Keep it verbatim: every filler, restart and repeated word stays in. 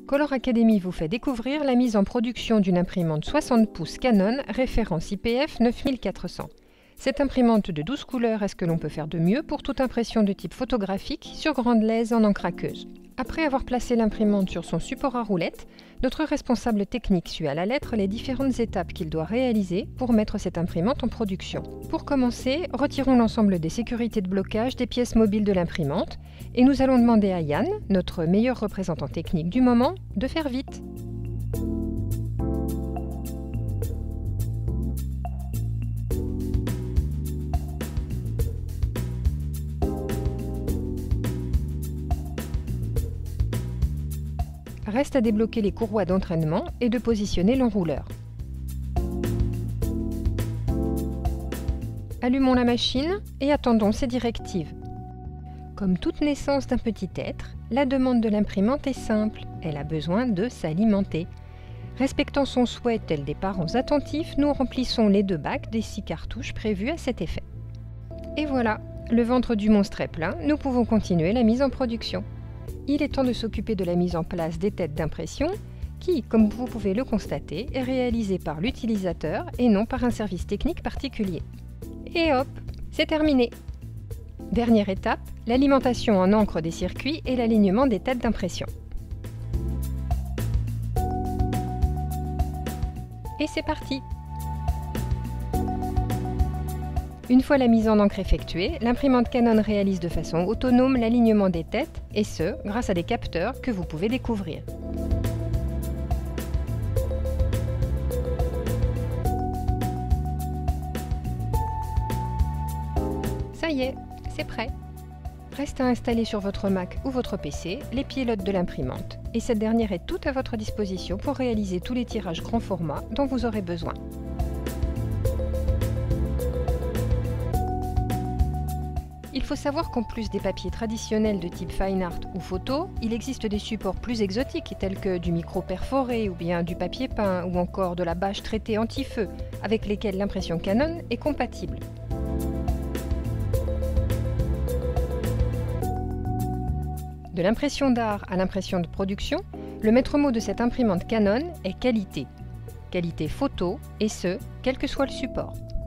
Color Academy vous fait découvrir la mise en production d'une imprimante soixante pouces Canon référence I P F neuf mille quatre cents. Cette imprimante de douze couleurs est ce que l'on peut faire de mieux pour toute impression de type photographique sur grande lèse en encre aqueuse. Après avoir placé l'imprimante sur son support à roulettes, notre responsable technique suit à la lettre les différentes étapes qu'il doit réaliser pour mettre cette imprimante en production. Pour commencer, retirons l'ensemble des sécurités de blocage des pièces mobiles de l'imprimante et nous allons demander à Yann, notre meilleur représentant technique du moment, de faire vite. Reste à débloquer les courroies d'entraînement et de positionner l'enrouleur. Allumons la machine et attendons ses directives. Comme toute naissance d'un petit être, la demande de l'imprimante est simple, elle a besoin de s'alimenter. Respectant son souhait tel des parents attentifs, nous remplissons les deux bacs des six cartouches prévues à cet effet. Et voilà, le ventre du monstre est plein, nous pouvons continuer la mise en production. Il est temps de s'occuper de la mise en place des têtes d'impression qui, comme vous pouvez le constater, est réalisée par l'utilisateur et non par un service technique particulier. Et hop, c'est terminé! Dernière étape, l'alimentation en encre des circuits et l'alignement des têtes d'impression. Et c'est parti! Une fois la mise en encre effectuée, l'imprimante Canon réalise de façon autonome l'alignement des têtes, et ce, grâce à des capteurs que vous pouvez découvrir. Ça y est, c'est prêt. Reste à installer sur votre Mac ou votre P C les pilotes de l'imprimante, et cette dernière est toute à votre disposition pour réaliser tous les tirages grand format dont vous aurez besoin. Il faut savoir qu'en plus des papiers traditionnels de type fine art ou photo, il existe des supports plus exotiques tels que du micro perforé ou bien du papier peint ou encore de la bâche traitée anti-feu avec lesquels l'impression Canon est compatible. De l'impression d'art à l'impression de production, le maître mot de cette imprimante Canon est qualité. Qualité photo et ce, quel que soit le support.